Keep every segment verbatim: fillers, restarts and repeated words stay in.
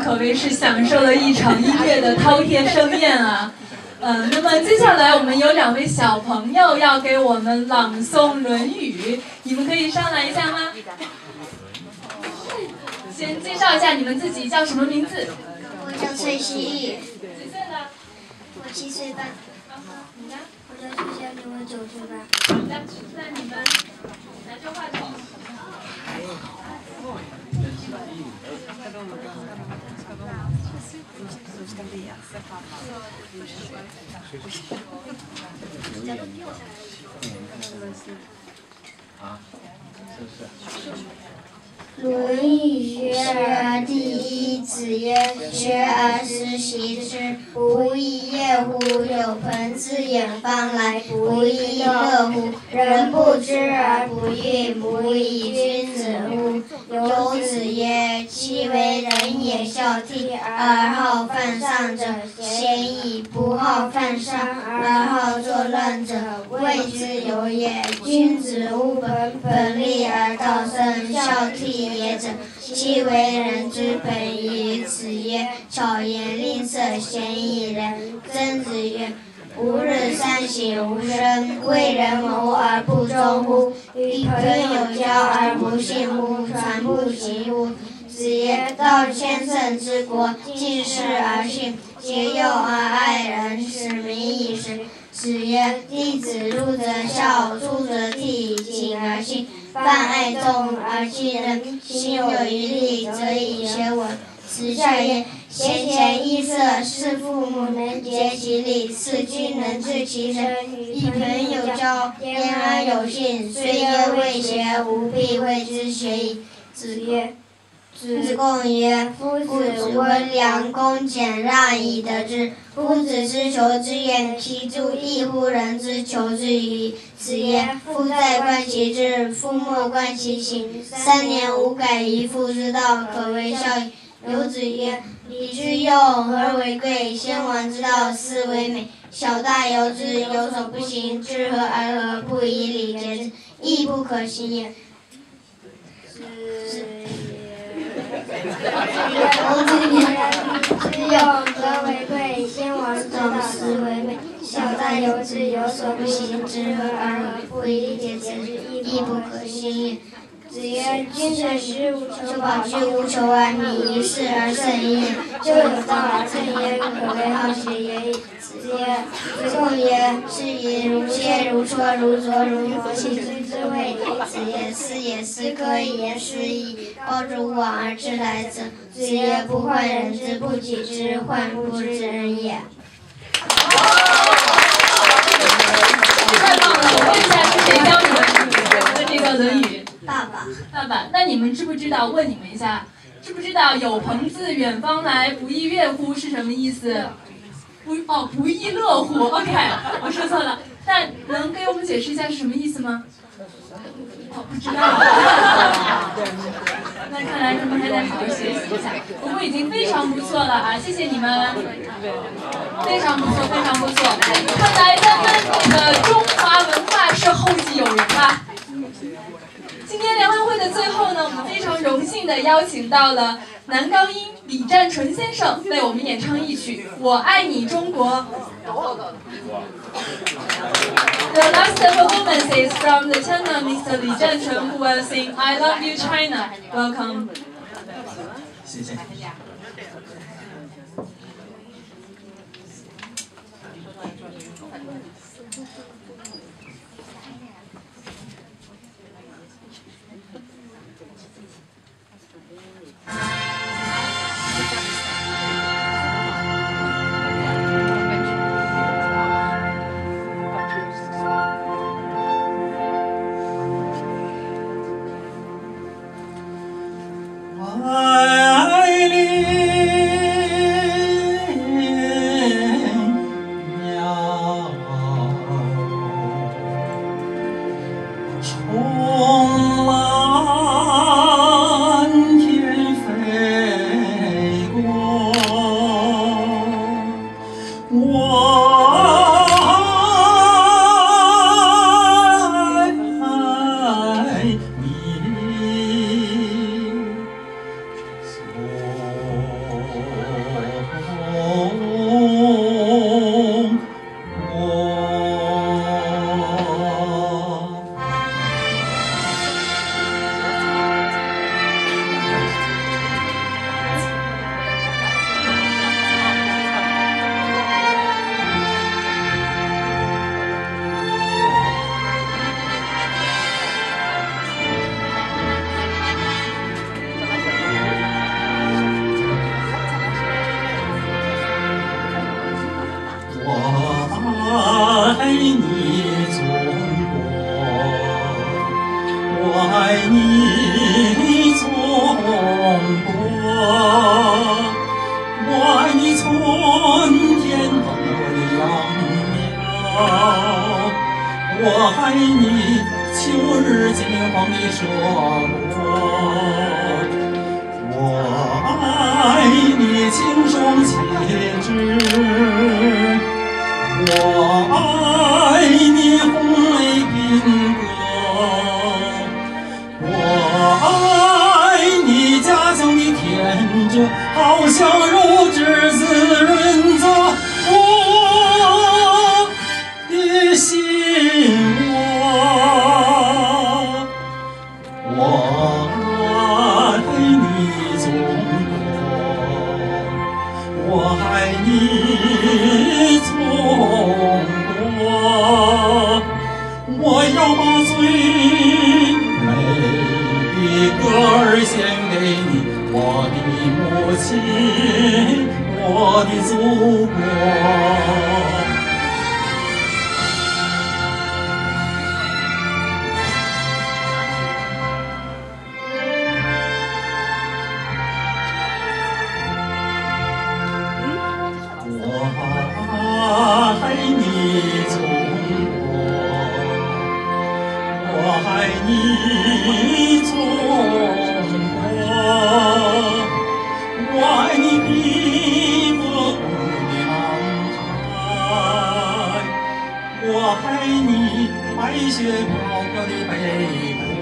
可谓是享受了一场音乐的饕餮盛宴啊。嗯，那么接下来我们有两位小朋友要给我们朗诵《论语》，你们可以上来一下吗？先介绍一下你们自己，叫什么名字？ 我叫崔希义。 几岁了？ 我七岁半。 你呢？ 我叫徐佳妮，我九岁半。 好的，那你们拿着话筒。 啊，是是。 论语学而第一，子曰：学而时习之，不亦说乎？有朋自远方来，不亦乐乎？人不知而不愠，不亦君子乎？有子曰：其为人也，孝悌而好犯上者，鲜矣；不好犯上而好作乱者，谓之有也。君子务本，本立而道生，孝悌也者，其为人之本矣。子曰：巧言令色，鲜矣仁。曾子曰：吾日三省吾身：为人谋而不忠乎？与朋友交而不信乎？传不习乎？子曰：道千乘之国，敬事而信，节佑而爱人，使民以时。子曰：弟子入则孝，出则悌，谨而信，泛爱众而亲仁，心有余力，则以学文。子夏曰：贤贤易色，事父母能竭其力，事君能治其身。与朋友交，焉而有信？虽曰未学，吾必谓之学矣。子曰。子贡曰：夫子温良恭俭让以得之。夫子之求之远，其助异乎人之求之与？子曰：父在，观其志；父莫，观其行。三年无改于父之道，可为孝矣。有子曰：礼之幼，和为贵。先王之道，斯为美。小大由之，有所不行，知和而和，不以礼节之，亦不可行也。有子曰：礼之幼，和为贵。先王之道，斯为美。小大由之，有所不行，知和而和，不以礼节之，亦不可行也。子曰：君子食无求，保居无求而民于事而胜矣。就有道而称焉，可谓好学也已。子曰：子贡曰：是以如切如磋如琢如磨，其知之谓也。子曰：斯也，斯可以言斯矣。高诸往而知来者。子曰：不患人之不己知，患不知人也。 太棒了！我问一下，是谁教你们的这个《论语》？ 爸爸。 爸爸，那你们知不知道？问你们一下，知不知道“有朋自远方来，不亦乐乎”是什么意思？不哦，不亦乐乎。OK， 我说错了。那能给我们解释一下是什么意思吗？哦，不知道。那看来他们还得好好学习一下。不过已经非常不错了啊！谢谢你们，非常不错，非常不错。看来咱们这个中华文化是后继有人啊。今天联欢会的最后呢，我们非常荣幸地邀请到了男高音李占纯先生为我们演唱一曲《我爱你中国》。The last performance is from the tenor Mister Li Zhanchun, who will sing "I Love You, China." Welcome. 谢谢。我爱你爱你，秋日金黄的硕果。我爱你，轻松气质。我爱你，红梅品格。我爱你，家乡的天真，好像肉汁滋润着我的心窝。我爱你，中国，我爱你，中国。我要把最美的歌儿献给你，我的母亲，我的祖国。我爱你，中国。我爱你，中国。我爱你，碧波滚的南海。我爱你，白雪飘飘的北国。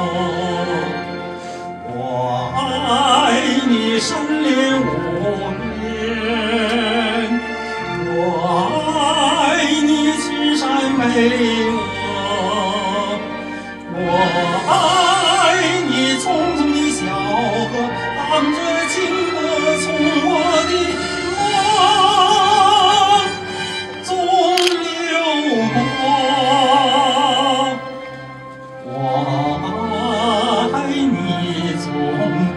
我爱你，山林无边。我爱你，青山巍峨。我爱你，匆匆的小河，荡着清波从我的梦中流过。我爱你，中国，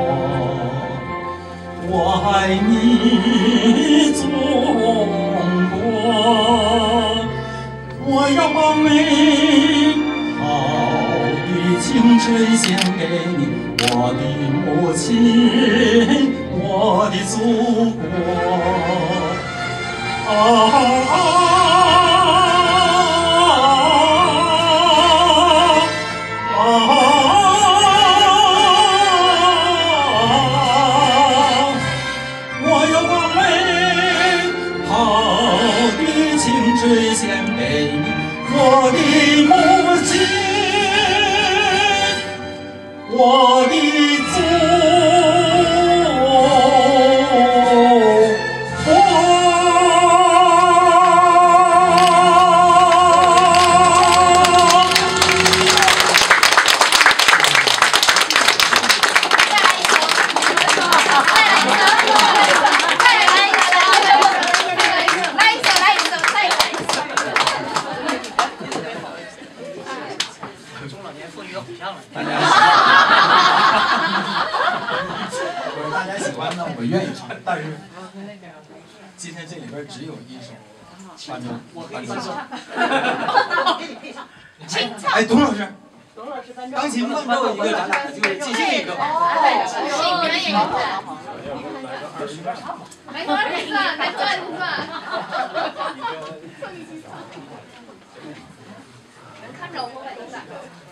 我爱你，中国。我要把美好的青春献给你，我的母亲，我的祖国。啊啊啊我要把美好的青春献给你，我的母亲，我的祖国。大家喜欢呢，我愿意唱，但是今天这里边只有一首伴奏，伴奏。哎，董老师，钢琴伴奏一个，咱俩就即兴一个吧。 即兴表演一个。没多少人算，没多少人算。看着我们一下。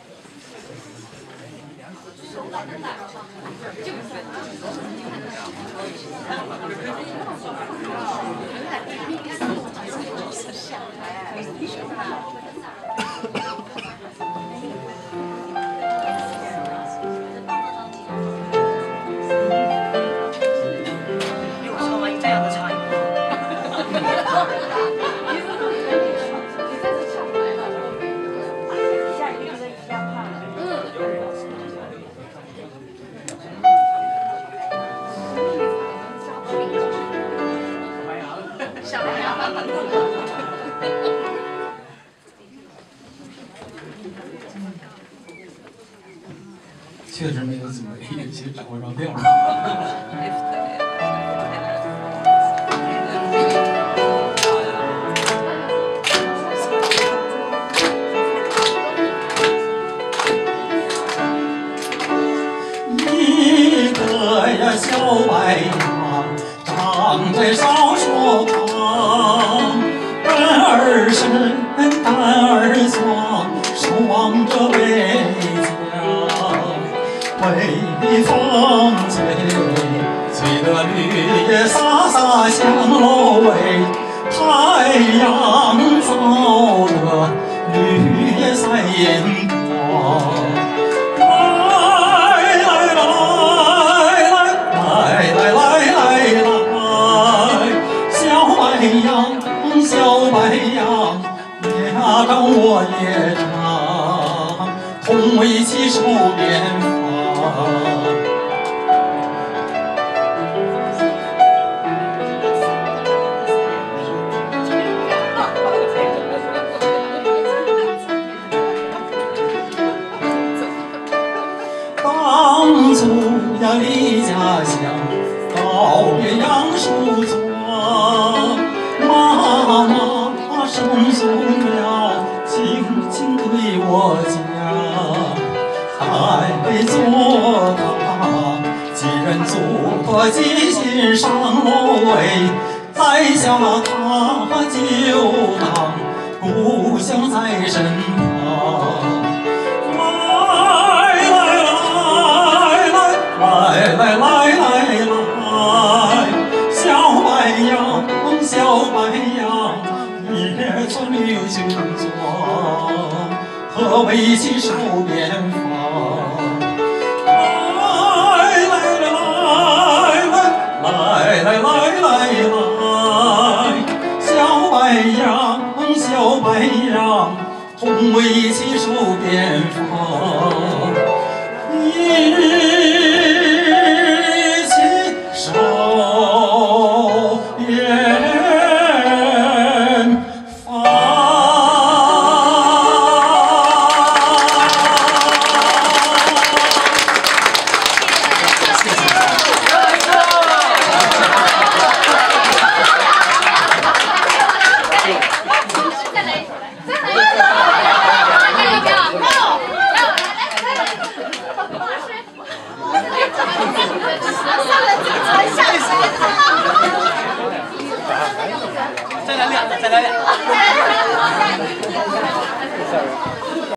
确实没有准备，有些掌握上调了。一个呀小白杨，长在少说旁，蛋儿是蛋儿窗，守望着北疆。北风吹，吹得绿叶飒飒响喽喂，太阳照得绿叶赛眼光。来来来来来来来来来，小白杨，小白杨，俩岗我也唱，同为起手边放。当初呀离家乡，告别杨树桩，妈妈生松了，轻轻对我讲，该做他几人祖国记心上喽喂，在下他就当故乡在身旁。来来来来来，小白杨，小白杨，也穿绿军装，和围棋手边放。来来来来来来来来来，小白杨，小白杨，同围棋手边放。一再来两个，再来两个。